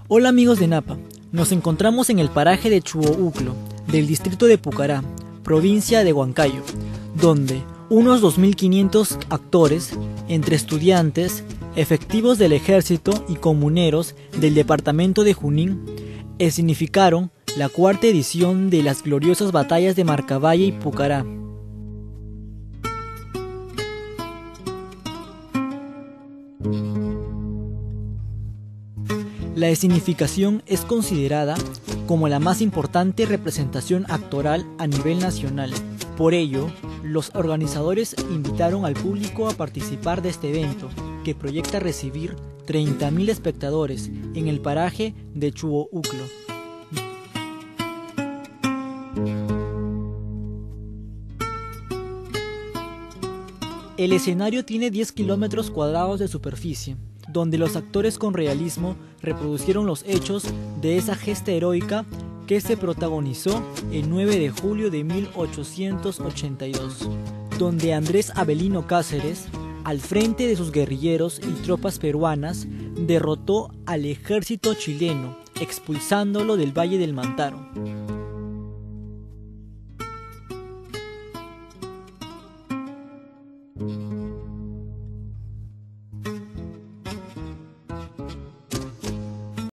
Hola amigos de Napa, nos encontramos en el paraje de Chuo-Uclo, del distrito de Pucará, provincia de Huancayo, donde unos 2.500 actores, entre estudiantes, efectivos del ejército y comuneros del departamento de Junín, escenificaron la cuarta edición de las gloriosas batallas de Marcavalle y Pucará. La escenificación es considerada como la más importante representación actoral a nivel nacional. Por ello, los organizadores invitaron al público a participar de este evento, que proyecta recibir 30.000 espectadores en el paraje de Chuo-Uclo. El escenario tiene 10 kilómetros cuadrados de superficie, donde los actores con realismo reproducieron los hechos de esa gesta heroica que se protagonizó el 9 de julio de 1882, donde Andrés Avelino Cáceres, al frente de sus guerrilleros y tropas peruanas, derrotó al ejército chileno, expulsándolo del Valle del Mantaro.